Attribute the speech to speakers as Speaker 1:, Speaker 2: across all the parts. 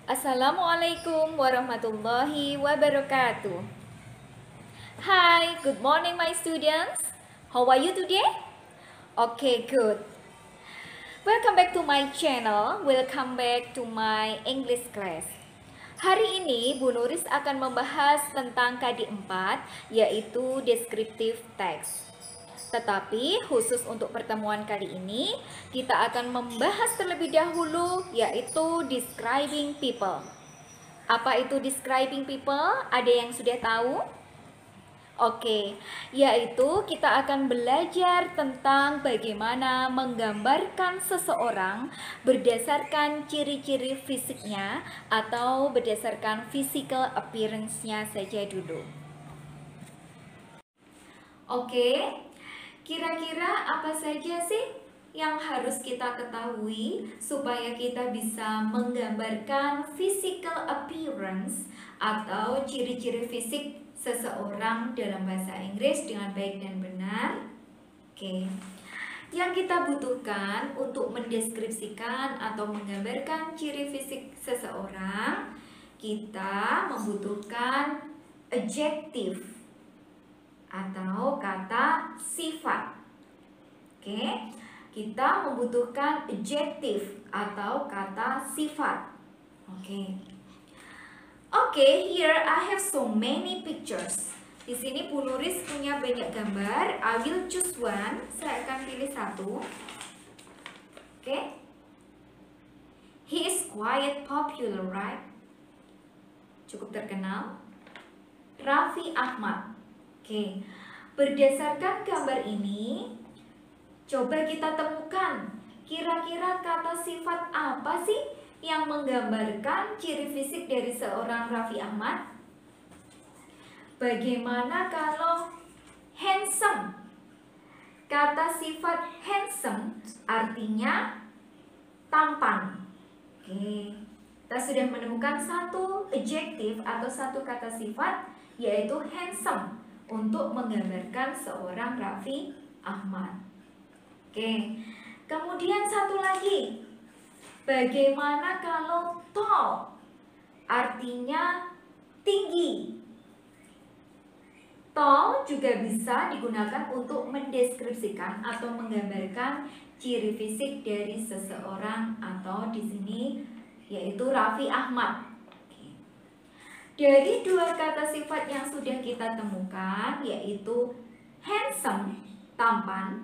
Speaker 1: Assalamualaikum warahmatullahi wabarakatuh. Hi, good morning my students. How are you today? Okay, good. Welcome back to my channel. Welcome back to my English class. Hari ini Bu Nuris akan membahas tentang KD4 yaitu descriptive text. Tetapi khusus untuk pertemuan kali ini kita akan membahas terlebih dahulu yaitu describing people. Apa itu describing people? Ada yang sudah tahu? Oke, yaitu kita akan belajar tentang bagaimana menggambarkan seseorang berdasarkan ciri-ciri fisiknya atau berdasarkan physical appearance-nya saja dulu. Oke, kira-kira apa saja sih yang harus kita ketahui supaya kita bisa menggambarkan physical appearance atau ciri-ciri fisik seseorang dalam bahasa Inggris dengan baik dan benar? Oke. Yang kita butuhkan untuk mendeskripsikan atau menggambarkan ciri fisik seseorang, kita membutuhkan adjective atau kata sifat. Oke, kita membutuhkan adjective atau kata sifat. Oke, here I have so many pictures. Di sini Bu Nuris punya banyak gambar. I will choose one. Saya akan pilih satu. Oke. He is quite popular, right? Cukup terkenal. Raffi Ahmad. Oke, berdasarkan gambar ini, coba kita temukan kira-kira kata sifat apa sih yang menggambarkan ciri fisik dari seorang Raffi Ahmad? Bagaimana kalau handsome? Kata sifat handsome artinya tampan. Oke, kita sudah menemukan satu adjektif atau satu kata sifat yaitu handsome untuk menggambarkan seorang Raffi Ahmad. Oke, kemudian satu lagi. Bagaimana kalau tall? Artinya tinggi. Tall juga bisa digunakan untuk mendeskripsikan atau menggambarkan ciri fisik dari seseorang atau di sini yaitu Raffi Ahmad. Dari dua kata sifat yang sudah kita temukan yaitu handsome, tampan,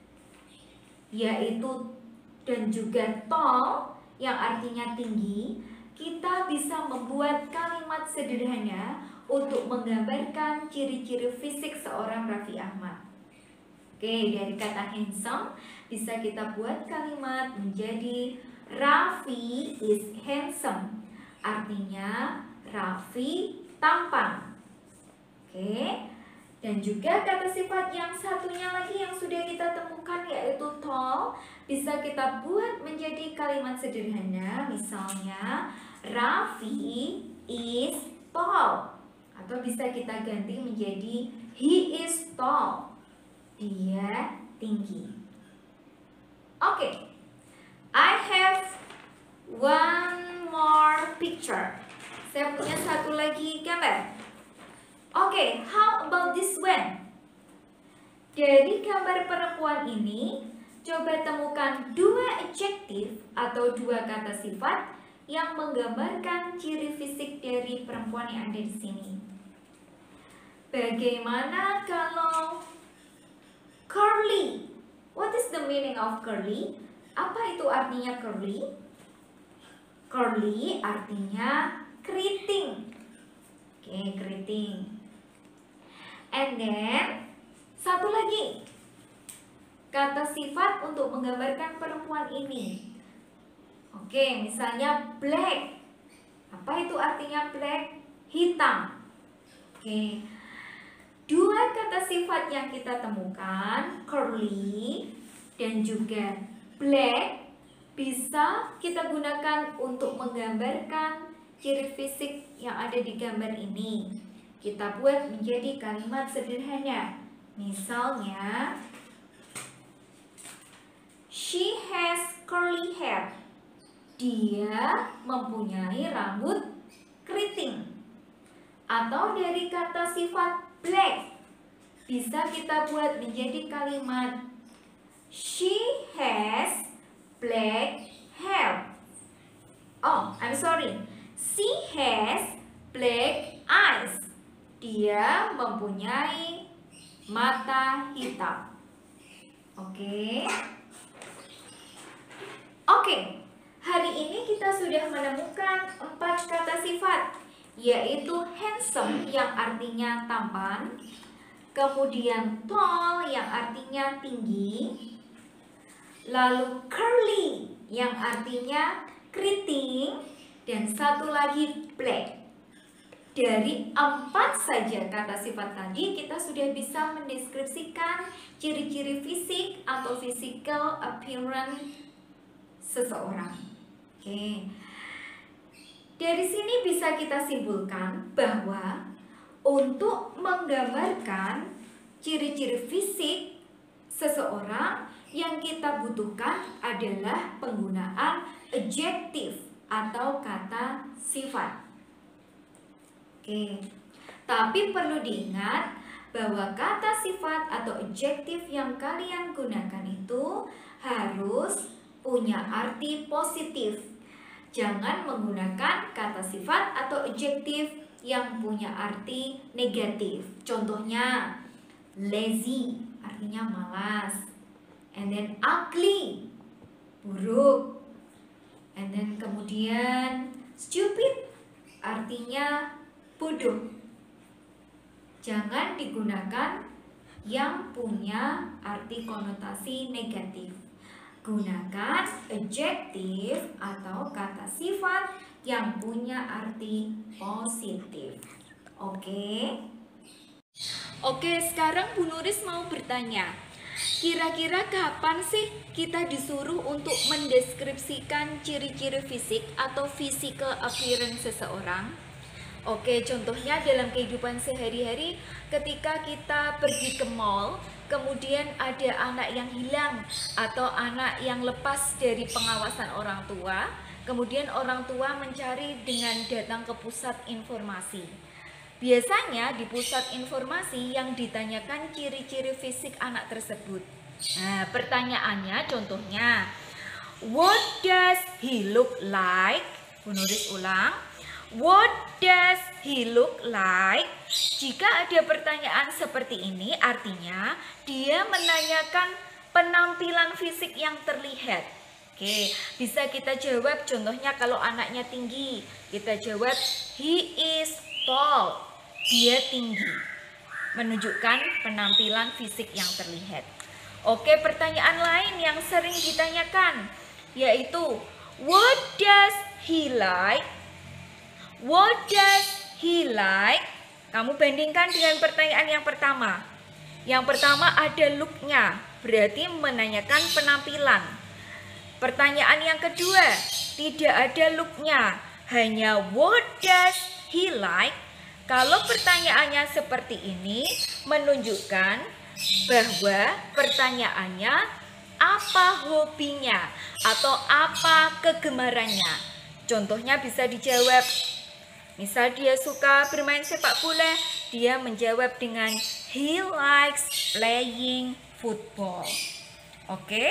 Speaker 1: yaitu dan juga tall yang artinya tinggi, kita bisa membuat kalimat sederhana untuk menggambarkan ciri-ciri fisik seorang Raffi Ahmad. Oke, dari kata handsome bisa kita buat kalimat menjadi Raffi is handsome. Artinya Raffi tampan. Oke. Dan juga kata sifat yang satunya lagi yang sudah kita temukan yaitu tall bisa kita buat menjadi kalimat sederhana. Misalnya Raffi is tall. Atau bisa kita ganti menjadi he is tall. Dia tinggi. Oke. I have one more picture. Saya punya satu lagi gambar. Oke, how about this one? Dari gambar perempuan ini, coba temukan dua adjektif atau dua kata sifat yang menggambarkan ciri fisik dari perempuan yang ada di sini. Bagaimana kalau curly? What is the meaning of curly? Apa itu artinya curly? Curly artinya keriting. Oke, keriting. And then satu lagi kata sifat untuk menggambarkan perempuan ini. Oke, misalnya black. Apa itu artinya black? Hitam. Oke. Dua kata sifat yang kita temukan, curly dan juga black, bisa kita gunakan untuk menggambarkan ciri fisik yang ada di gambar ini. Kita buat menjadi kalimat sederhana. Misalnya, she has curly hair. dia mempunyai rambut keriting. Atau dari kata sifat black, bisa kita buat menjadi kalimat she has black hair. Oh, I'm sorry. She has black eyes. Dia mempunyai mata hitam. Oke. Hari ini kita sudah menemukan 4 kata sifat, yaitu handsome yang artinya tampan, kemudian tall yang artinya tinggi, lalu curly yang artinya keriting, dan satu lagi black. Dari 4 saja kata sifat tadi, kita sudah bisa mendeskripsikan ciri-ciri fisik atau physical appearance seseorang. Oke. Dari sini bisa kita simpulkan bahwa untuk menggambarkan ciri-ciri fisik seseorang, yang kita butuhkan adalah penggunaan adjektif atau kata sifat. Oke. Tapi perlu diingat bahwa kata sifat atau adjektif yang kalian gunakan itu harus punya arti positif. Jangan menggunakan kata sifat atau adjektif yang punya arti negatif. Contohnya, lazy artinya malas, and then ugly, buruk, and then kemudian stupid artinya bodoh. Jangan digunakan yang punya arti konotasi negatif. Gunakan adjektif atau kata sifat yang punya arti positif. Oke, sekarang Bu Nuris mau bertanya, kira-kira kapan sih kita disuruh untuk mendeskripsikan ciri-ciri fisik atau physical appearance seseorang? Oke, contohnya dalam kehidupan sehari-hari ketika kita pergi ke mall, kemudian ada anak yang hilang atau anak yang lepas dari pengawasan orang tua, kemudian orang tua mencari dengan datang ke pusat informasi. Biasanya di pusat informasi yang ditanyakan ciri-ciri fisik anak tersebut. Nah, pertanyaannya contohnya, what does he look like? Bu Nuris ulang. What does he look like? Jika ada pertanyaan seperti ini, artinya dia menanyakan penampilan fisik yang terlihat. Oke, bisa kita jawab contohnya kalau anaknya tinggi, kita jawab he is tall. Dia tinggi. Menunjukkan penampilan fisik yang terlihat. Oke, pertanyaan lain yang sering ditanyakan yaitu what does he like? What does he like? Kamu bandingkan dengan pertanyaan yang pertama. Yang pertama ada look-nya, berarti menanyakan penampilan. Pertanyaan yang kedua, tidak ada look-nya, hanya what does he like? Kalau pertanyaannya seperti ini, menunjukkan bahwa pertanyaannya apa hobinya atau apa kegemarannya. Contohnya bisa dijawab, misal dia suka bermain sepak bola, dia menjawab dengan he likes playing football. Oke?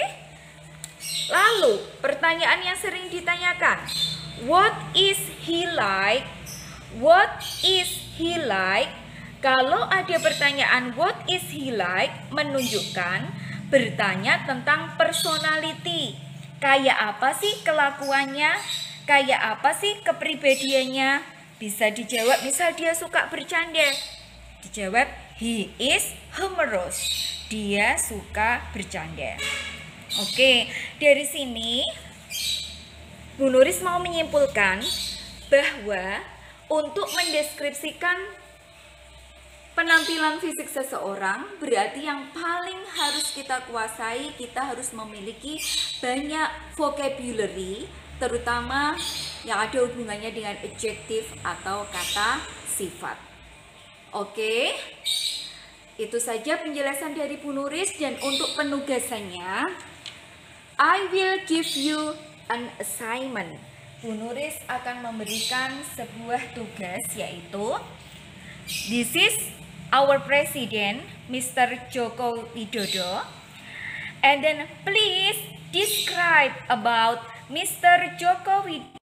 Speaker 1: Lalu, pertanyaan yang sering ditanyakan, what is he like? What is he like? Kalau ada pertanyaan what is he like, menunjukkan bertanya tentang personality. Kayak apa sih kelakuannya? Kayak apa sih kepribadiannya? Bisa dijawab, misal dia suka bercanda, dijawab he is humorous. Dia suka bercanda. Oke, dari sini Bu Nuris mau menyimpulkan bahwa untuk mendeskripsikan penampilan fisik seseorang, berarti yang paling harus kita kuasai, kita harus memiliki banyak vocabulary, terutama yang ada hubungannya dengan adjektif atau kata sifat. Oke, itu saja penjelasan dari Bu Nuris, dan untuk penugasannya I will give you an assignment. Penulis akan memberikan sebuah tugas, yaitu this is our president, Mr. Joko Widodo. And then please describe about Mr. Joko Widodo